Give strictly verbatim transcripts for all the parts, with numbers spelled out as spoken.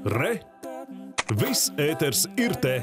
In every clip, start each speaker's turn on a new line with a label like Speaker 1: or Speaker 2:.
Speaker 1: Re! Viss ēters ir te!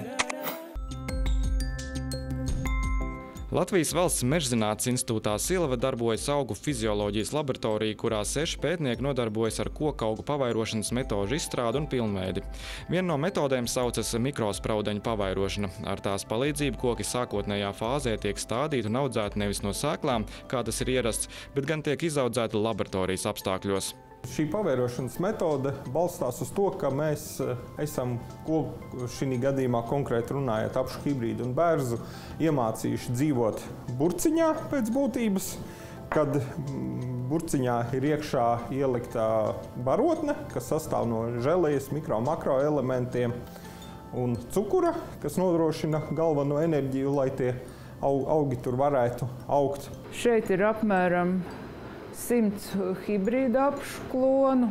Speaker 2: Latvijas Valsts Mežzinātnes institūtā Silava darbojas augu fizioloģijas laboratorija, kurā seši pētnieki nodarbojas ar kokaugu pavairošanas metožu izstrādi un pilnveidi. Viena no metodēm saucas mikrospraudeņu pavairošana. Ar tās palīdzību koki sākotnējā fāzē tiek stādīti un audzēti nevis no sēklām, kā tas ir ierasts, bet gan tiek izaudzēti laboratorijas apstākļos.
Speaker 3: Šī pavairošanas metode balstās uz to, ka mēs esam, šī gadījumā konkrēti runājot apšu hibrīdu un bērzu, iemācījuši dzīvot burciņā pēc būtības, kad burciņā ir iekšā ielikta barotne, kas sastāv no želejas, mikro, makro elementiem un cukura, kas nodrošina galveno enerģiju, lai tie augi tur varētu augt.
Speaker 4: Šeit ir apmēram simts hibrīdu apšu klonu,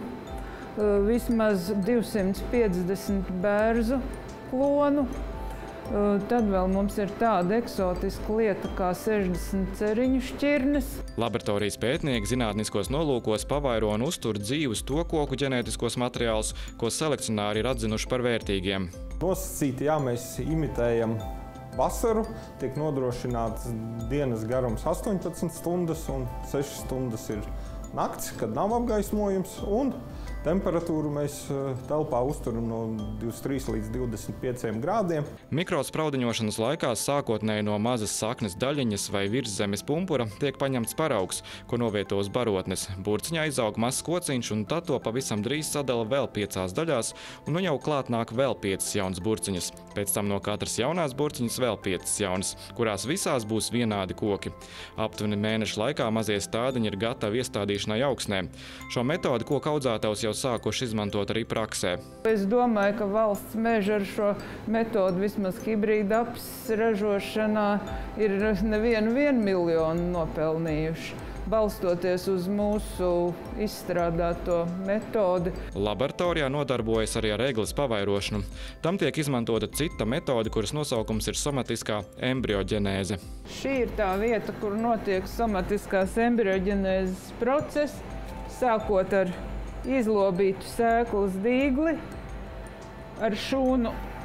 Speaker 4: vismaz divsimt piecdesmit bērzu klonu. Tad vēl mums ir tāda eksotiska lieta kā sešdesmit ceriņu šķirnes.
Speaker 2: Laboratorijas pētnieki zinātniskos nolūkos pavairo un uztur dzīvus to koku ģenētiskos materiālus, ko selekcionāri ir atzinuši par vērtīgiem.
Speaker 3: Nosacīti, jā, mēs imitējam vasaru, tiek nodrošināts dienas garums astoņpadsmit stundas un sešas stundas ir nakts, kad nav apgaismojums, un temperatūru mēs telpā uzturam no divdesmit trīs līdz divdesmit pieciem grādiem.
Speaker 2: Mikrospraudeņošanas laikā sākotnēji no mazas saknes daļiņas vai virszemes pumpura tiek paņemts paraugs, ko novieto uz barotnes. Burciņā izaug mazs kociņš, un tad to pavisam drīz sadala vēl piecās daļās, un nu jau klāt nāk vēl piecas jaunas burciņas. Pēc tam no katras jaunās burciņas vēl piecas jaunas, kurās visās būs vienādi koki. Aptuveni mēneša laikā mazie stādiņi ir gatavi iestādīšanai augsnē. Šo metodi koku audzētājs jau sākuši izmantot arī praksē.
Speaker 4: Es domāju, ka valsts meži ar šo metodu vismaz hibrīda apes ražošanā ir nevienu vienu miljonu nopelnījuši, balstoties uz mūsu izstrādāto metodi.
Speaker 2: Laboratorijā nodarbojas arī ar egles pavairošanu. Tam tiek izmantota cita metode, kuras nosaukums ir somatiskā embrioģenēze.
Speaker 4: Šī ir tā vieta, kur notiek somatiskās embrioģenēzes process, sākot ar izlobītu sēklas dīgli, ar šūnu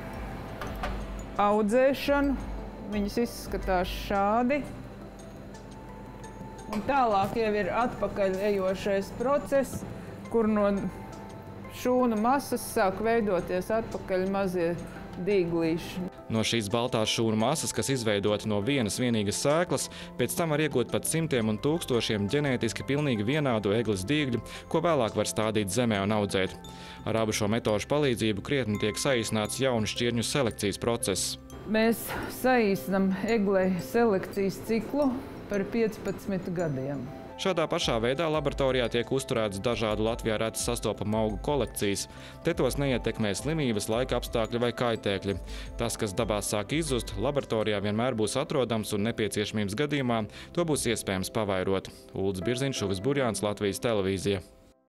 Speaker 4: audzēšanu. Viņas izskatās šādi. Un tālāk jau ir atpakaļ ejošais process, kur no šūnu masas sāk veidoties atpakaļ mazie dīglīši.
Speaker 2: No šīs baltās šūnu masas, kas izveidota no vienas vienīgas sēklas, pēc tam var iegūt pat simtiem un tūkstošiem ģenētiski pilnīgi vienādu egles dīgļu, ko vēlāk var stādīt zemē un audzēt. Ar abu šo metožu palīdzību krietni tiek saīsināts jaunu šķirņu selekcijas process.
Speaker 4: Mēs saīsinām eglei selekcijas ciklu par piecpadsmit gadiem.
Speaker 2: Šādā pašā veidā laboratorijā tiek uzturētas dažādu Latvijā reti sastopamu augu kolekcijas. Te tos neietekmē slimības, laika apstākļi vai kaitēkļi. Tas, kas dabā sāk izzust, laboratorijā vienmēr būs atrodams un nepieciešamības gadījumā to būs iespējams pavairot. Uldis Birziņš, Uvis Burjāns, Latvijas televīzija.